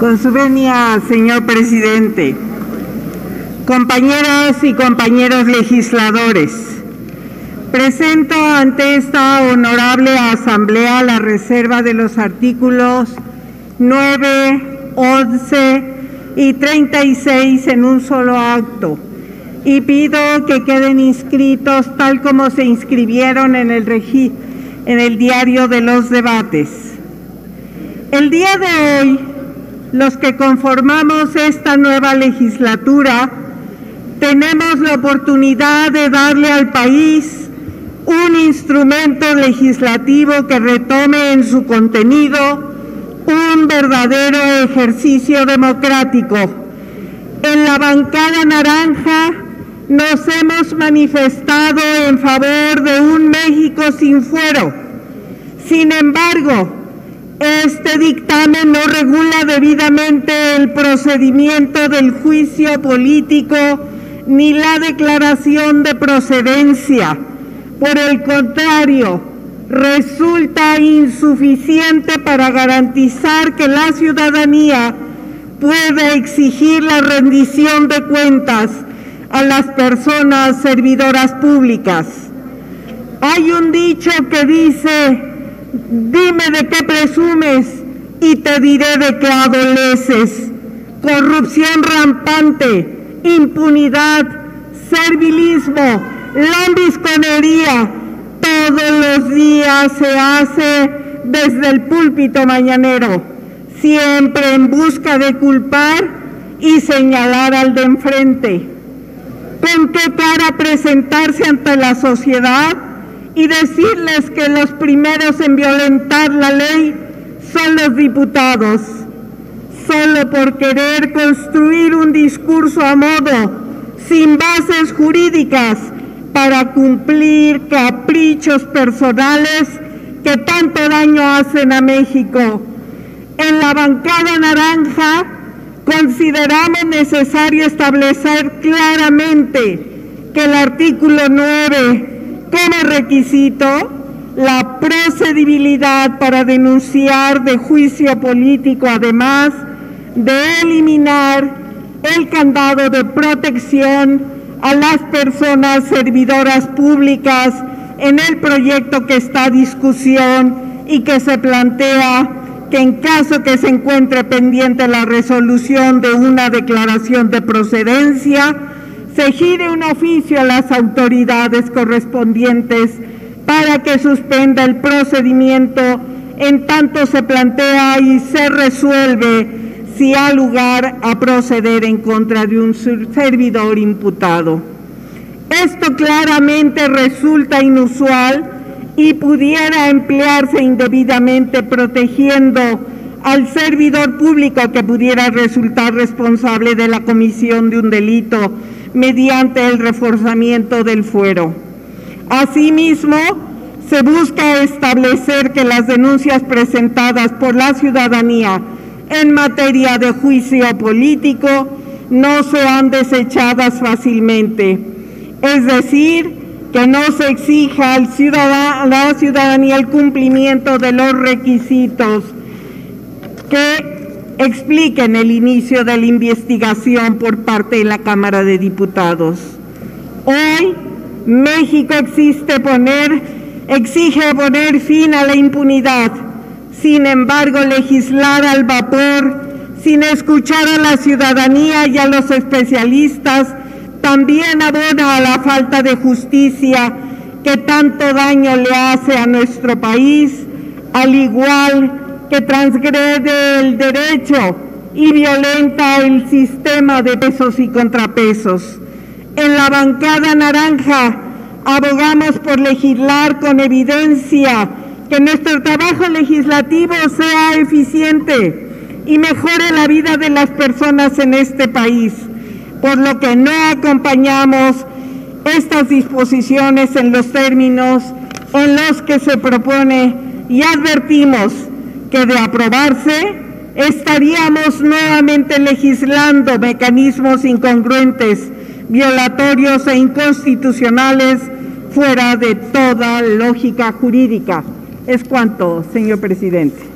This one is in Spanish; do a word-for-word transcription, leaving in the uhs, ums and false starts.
Con su venia, señor presidente, compañeras y compañeros legisladores, presento ante esta honorable asamblea la reserva de los artículos nueve, once y treinta y seis en un solo acto y pido que queden inscritos tal como se inscribieron en el, regi en el diario de los debates. El día de hoy, los que conformamos esta nueva legislatura, tenemos la oportunidad de darle al país un instrumento legislativo que retome en su contenido un verdadero ejercicio democrático. En la bancada naranja nos hemos manifestado en favor de un México sin fuero. Sin embargo, este dictamen no regula debidamente el procedimiento del juicio político ni la declaración de procedencia. Por el contrario, resulta insuficiente para garantizar que la ciudadanía pueda exigir la rendición de cuentas a las personas servidoras públicas. Hay un dicho que dice: dime de qué presumes y te diré de qué adoleces. Corrupción rampante, impunidad, servilismo, lambisconería, todos los días se hace desde el púlpito mañanero, siempre en busca de culpar y señalar al de enfrente. ¿Con qué cara presentarse ante la sociedad y decirles que los primeros en violentar la ley son los diputados, solo por querer construir un discurso a modo, sin bases jurídicas, para cumplir caprichos personales que tanto daño hacen a México? En la bancada naranja consideramos necesario establecer claramente que el artículo nueve como requisito la procedibilidad para denunciar de juicio político, además de eliminar el candado de protección a las personas servidoras públicas en el proyecto que está a discusión y que se plantea que en caso que se encuentre pendiente la resolución de una declaración de procedencia, se gire un oficio a las autoridades correspondientes para que suspenda el procedimiento en tanto se plantea y se resuelve si ha lugar a proceder en contra de un servidor imputado. Esto claramente resulta inusual y pudiera emplearse indebidamente protegiendo al servidor público que pudiera resultar responsable de la comisión de un delito mediante el reforzamiento del fuero. Asimismo, se busca establecer que las denuncias presentadas por la ciudadanía en materia de juicio político no sean desechadas fácilmente, es decir, que no se exija al ciudadano, a la ciudadanía el cumplimiento de los requisitos que expliquen el inicio de la investigación por parte de la Cámara de Diputados. Hoy, México existe poner, exige poner fin a la impunidad. Sin embargo, legislar al vapor, sin escuchar a la ciudadanía y a los especialistas, también abona a la falta de justicia que tanto daño le hace a nuestro país, al igual que transgrede el derecho y violenta el sistema de pesos y contrapesos. En la bancada naranja abogamos por legislar con evidencia, que nuestro trabajo legislativo sea eficiente y mejore la vida de las personas en este país, por lo que no acompañamos estas disposiciones en los términos en los que se propone y advertimos que de aprobarse estaríamos nuevamente legislando mecanismos incongruentes, violatorios e inconstitucionales fuera de toda lógica jurídica. Es cuanto, señor presidente.